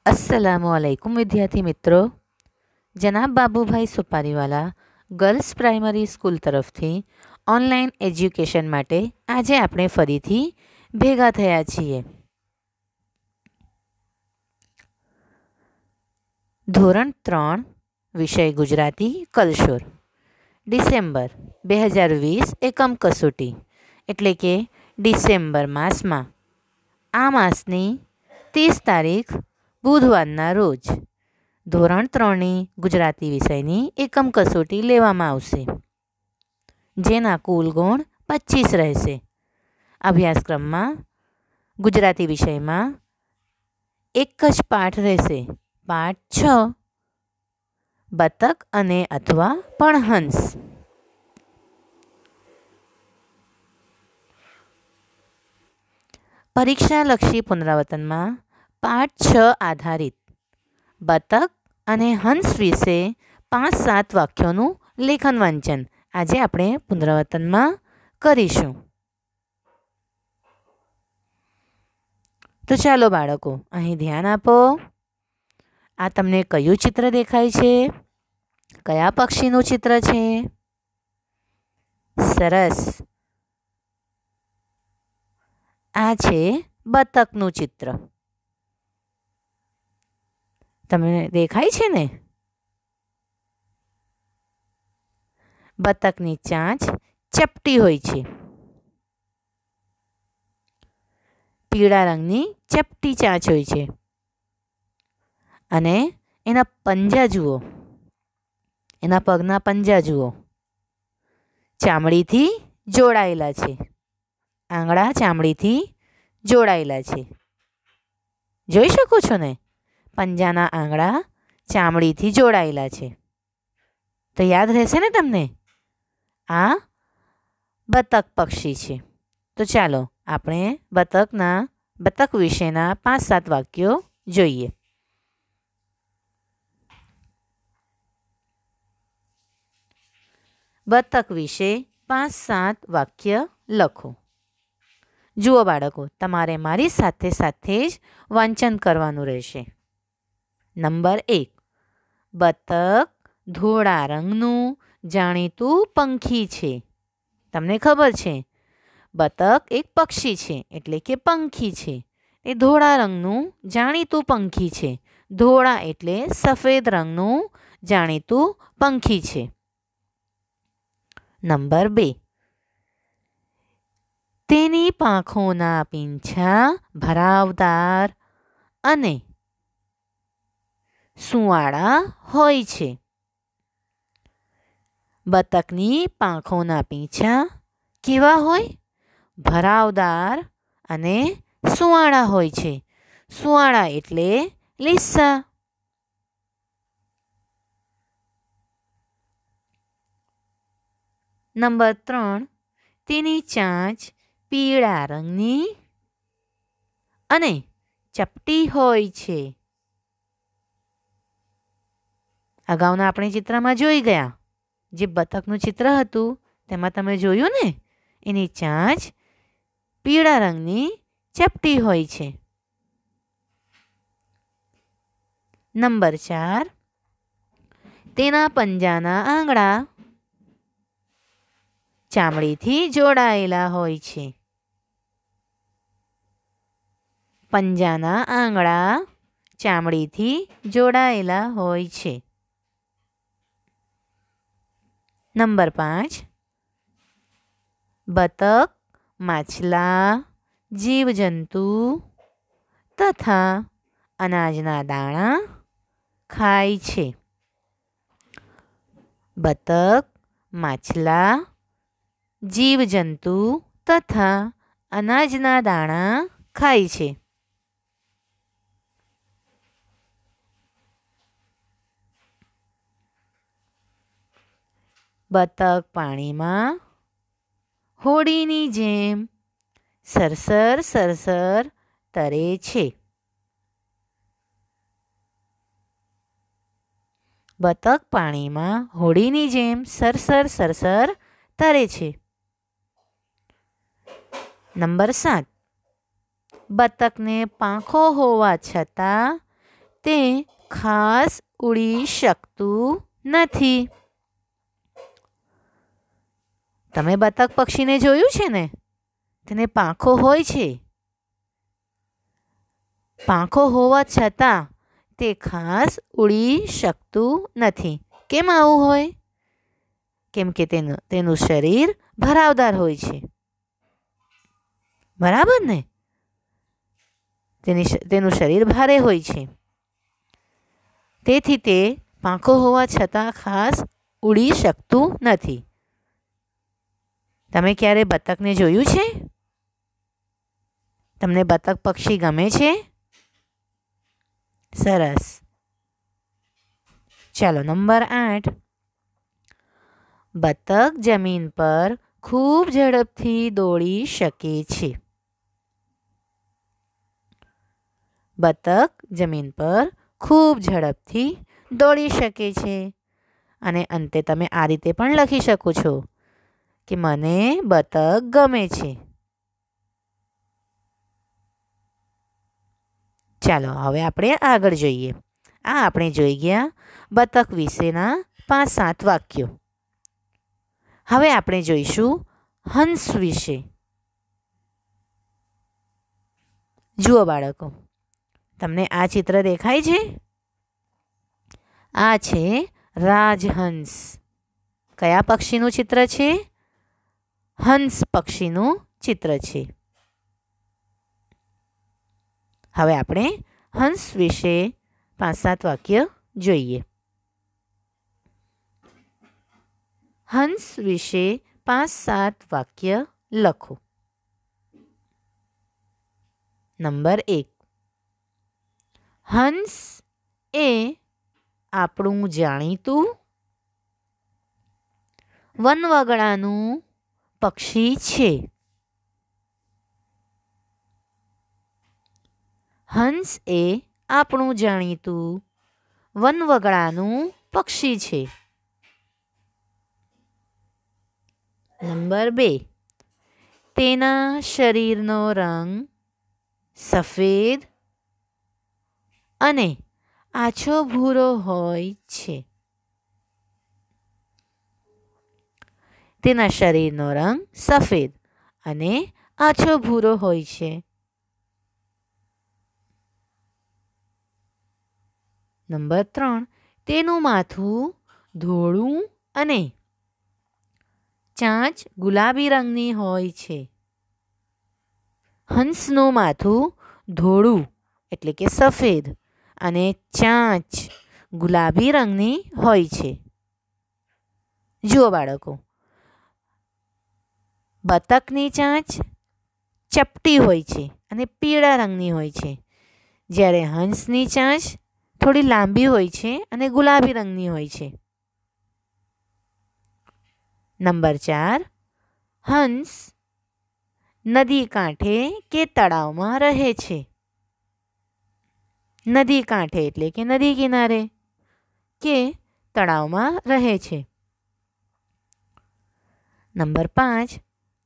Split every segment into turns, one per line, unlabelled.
अस्सलामुअलैकुम विद्यार्थी मित्रों। जनाब Babubhai Suparivala girls primary school तरफथी ऑनलाइन एज्युकेशन माटे आजे आपणे फरीथी भेगा थया छीए। धोरण 3 विषय गुजराती कलशोर डिसेम्बर 2020 एकम कसोटी एटले के डिसेम्बर मासमां आ मासनी 30 तारीख बुधवाરના રોજ ધોરણ 3ની ગુજરાતી વિષયની એકમ કસોટી લેવામાં આવશે, જેના કુલ ગુણ 25 રહેશે. અભ્યાસક્રમમાં ગુજરાતી વિષયમાં એક જ પાઠ રહેશે, પાઠ 6 બતક અને અથવા પણ હંસ. પરીક્ષાલક્ષી પુનરાવર્તનમાં પાઠ 6 આધારિત બતક અને હંસ વિશે 5-7 વાક્યોનું લેખન વાંચન આજે આપણે પુનરાવર્તનમાં કરીશું. તો ચાલો બાળકો, અહીં ધ્યાન આપો. આ તમને કયું ચિત્ર દેખાય છે? કયા પક્ષીનું ચિત્ર છે? સરસ, આ છે બતકનું ચિત્ર. તમને દેખાય છે ને? બતકની ચાંચ ચપટી હોય છે. પીળા રંગની ચપટી ચાંચ હોય છે અને એના પંજા જુઓ, એના પગના પંજા જુઓ, ચામડીથી જોડાયેલા છે. આંગળા ચામડીથી જોડાયેલા છે. જોઈ શકો છો ને? પંજાના આંગળા ચામડીથી જોડાયેલા છે. તો યાદ રહેશે ને તમને? આ બતક પક્ષી છે. તો ચાલો આપણે બતક વિશેના 5-7 વાક્યો જોઈએ. બતક વિશે 5-7 વાક્ય લખો. જુઓ બાળકો, તમારે મારી સાથે સાથે જ વાંચન કરવાનું રહેશે. નંબર 1, બતક ધોળા રંગનું જાણીતું પંખી છે. તમને ખબર છે, બતક એક પક્ષી છે, એટલે કે પંખી છે. એ ધોળા રંગનું જાણીતું પંખી છે. ધોળા એટલે સફેદ રંગનું જાણીતું પંખી છે. નંબર 2, તેની પાંખોના પીંછા ભરાવદાર અને સુંવાળા હોય છે. બતકની પાંખોના પીંછા કેવા હોય? ભરાવદાર અને સુંવાળા હોય છે. સુંવાળા એટલે લીસા. નંબર 3, તેની ચાંચ પીળા રંગની અને ચપટી હોય છે. અગાઉના આપણે ચિત્રમાં જોઈ ગયા, જે બતકનું ચિત્ર હતું તેમાં તમે જોયું ને, એની ચાંચ પીળા રંગની ચપટી હોય છે. નંબર 4, તેના પંજાના આંગળા ચામડીથી જોડાયેલા હોય છે. પંજાના આંગળા ચામડીથી જોડાયેલા હોય છે. નંબર 5, બતક માછલા, જીવજંતુ તથા અનાજના દાણા ખાય છે. બતક માછલા, જીવજંતુ તથા અનાજના દાણા ખાય છે. બતક પાણીમાં હોડીની જેમ સરસર સરસર તરે છે. બતક પાણીમાં હોડીની જેમ સરસર સરસર તરે છે. નંબર 7, બતકને પાંખો હોવા છતાં તે ખાસ ઉડી શકતું નથી. તમે બતક પક્ષીને જોયું છે ને? તેને પાંખો હોય છે. પાંખો હોવા છતાં તે ખાસ ઉડી શકતું નથી. કેમ આવું હોય? કેમ કે તેનું શરીર ભરાવદાર હોય છે. બરાબર ને? તેનું શરીર ભારે હોય છે. તેથી તે પાંખો હોવા છતાં ખાસ ઉડી શકતું નથી. તમે ક્યારે બતકને જોયું છે? તમને બતક પક્ષી ગમે છે? સરસ. ચાલો નંબર 8. બતક જમીન પર ખૂબ ઝડપથી દોડી શકે છે. બતક જમીન પર ખૂબ ઝડપથી દોડી શકે છે. અને અંતે તમે આ રીતે પણ લખી શકો છો કે મને બતક ગમે છે. ચાલો હવે આપણે આગળ જોઈએ. આ આપણે જોઈ ગયા બતક વિશેના 5-7 વાક્યો. હવે આપણે જોઈશું હંસ વિશે. જુઓ બાળકો, તમને આ ચિત્ર દેખાય છે? આ છે રાજહંસ. કયા પક્ષીનું ચિત્ર છે? હંસ પક્ષીનું ચિત્ર છે. હવે આપણે હંસ વિશે 5-7 વાક્ય જોઈએ. હંસ વિશે 5-7 વાક્ય લખો. નંબર 1. હંસ એ આપણું જાણીતું વનવગડાનું પક્ષી છે. હંસ એ આપણું જાણીતું વનવગડાનું પક્ષી છે. નંબર 2. તેના શરીરનો રંગ સફેદ અને આછો ભૂરો હોય છે. તેના શરીરનો રંગ સફેદ અને આછો ભૂરો હોય છે. નંબર 3. તેનું માથું ધોળું અને ચાંચ ગુલાબી રંગની હોય છે. હંસનું માથું ધોળું એટલે કે સફેદ અને ચાંચ ગુલાબી રંગની હોય છે. જુઓ બાળકો, બતકની ચાંચ ચપટી હોય છે અને પીળા રંગની હોય છે, જ્યારે હંસની ચાંચ થોડી લાંબી હોય છે અને ગુલાબી રંગની હોય છે. નંબર 4. હંસ નદી કાંઠે કે તળાવમાં રહે છે. નદી કાંઠે એટલે કે નદી કિનારે કે તળાવમાં રહે છે. નંબર 5.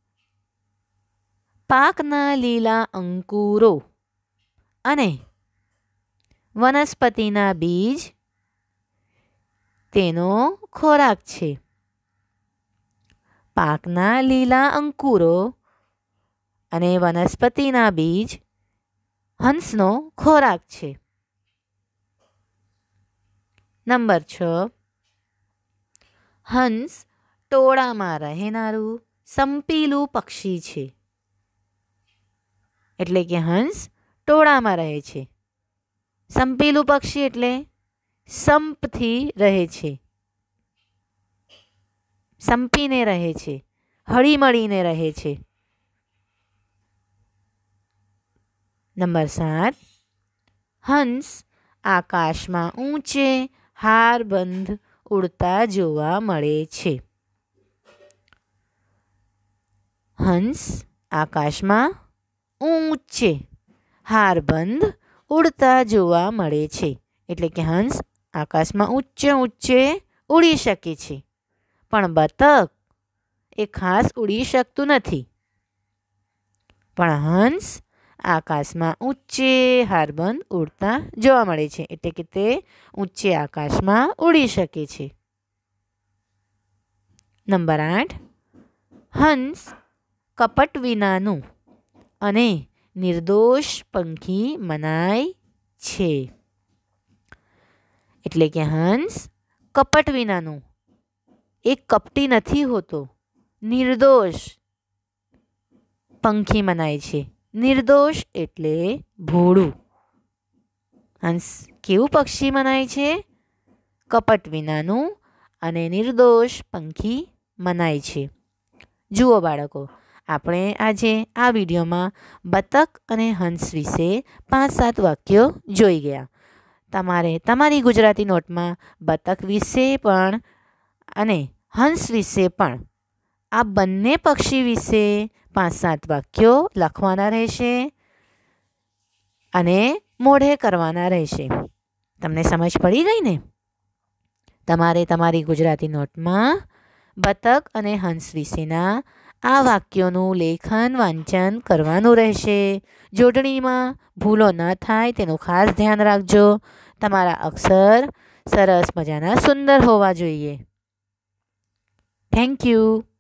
પાકના લીલા અંકુરો અને વનસ્પતિના બીજ તેનો ખોરાક છે. પાકના લીલા અંકુરો અને વનસ્પતિના બીજ હંસનો ખોરાક છે. નંબર 6. હંસ ટોળામાં રહેનારું સંપીલું પક્ષી છે. એટલે કે હંસ ટોળામાં રહે છે. સંપીલું પક્ષી એટલે સંપથી રહે છે, સંપીને રહે છે, હળીમળીને રહે છે. નંબર 7. હંસ આકાશમાં ઊંચે હારબંધ ઉડતા જોવા મળે છે. હંસ આકાશમાં ઊંચે હારબંધ ઉડતા જોવા મળે છે. એટલે કે હંસ આકાશમાં ઊંચે ઉડી શકે છે, પણ બતક એ ખાસ ઉડી શકતું નથી. પણ હંસ આકાશમાં ઊંચે હારબંધ ઉડતા જોવા મળે છે, એટલે કે તે ઊંચે આકાશમાં ઉડી શકે છે. નંબર 8, હંસ કપટ વિનાનું અને નિર્દોષ પંખી મનાય છે. એટલે કે હંસ કપટ વિનાનું, એ કપટી નથી હોતો, નિર્દોષ પંખી મનાય છે. નિર્દોષ એટલે ભોળું. હંસ કેવું પક્ષી મનાય છે? કપટ વિનાનું અને નિર્દોષ પંખી મનાય છે. જુઓ બાળકો, આપણે આજે આ વિડીયોમાં બતક અને હંસ વિશે 5-7 વાક્યો જોઈ ગયા. તમારે તમારી ગુજરાતી નોટમાં બતક વિશે પણ અને હંસ વિશે પણ આ બંને પક્ષી વિશે 5-7 વાક્યો લખવાના રહેશે અને મોઢે કરવાના રહેશે. તમને સમજ પડી ગઈ ને? તમારે તમારી ગુજરાતી નોટમાં બતક અને હંસ વિશેના આ વાક્યોનું લેખન વાંચન કરવાનું રહેશે. જોડણીમાં ભૂલો ન થાય તેનું ખાસ ધ્યાન રાખજો. તમારા અક્ષર સરસ મજાના સુંદર હોવા જોઈએ. Thank you.